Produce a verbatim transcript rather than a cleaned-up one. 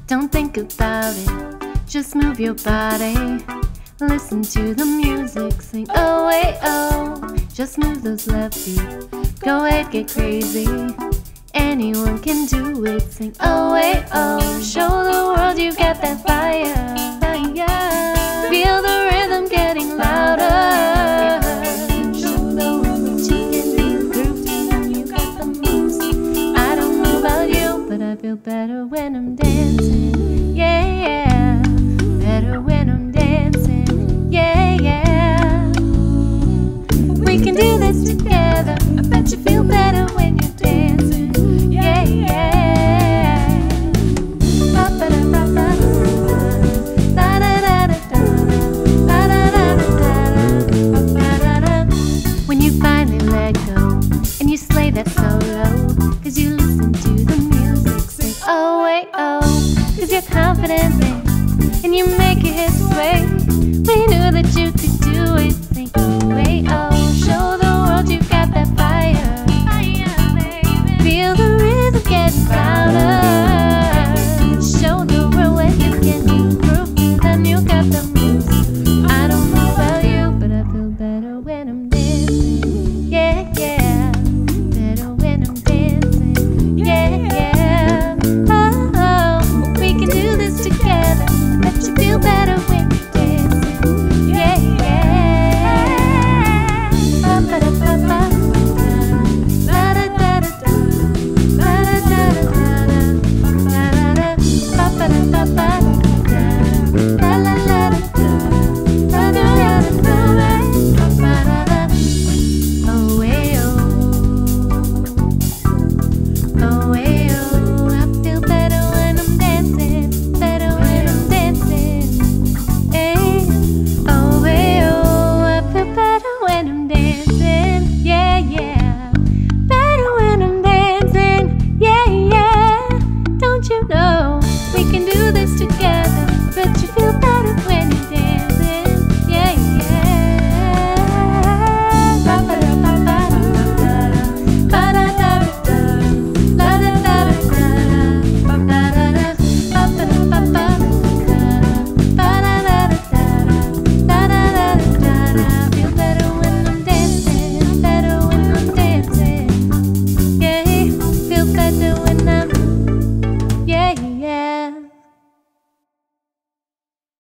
Don't think about it, just move your body. Listen to the music, sing oh hey oh. Just move those left feet, go ahead get crazy. Anyone can do it, sing oh hey oh. Show the world you got that fire.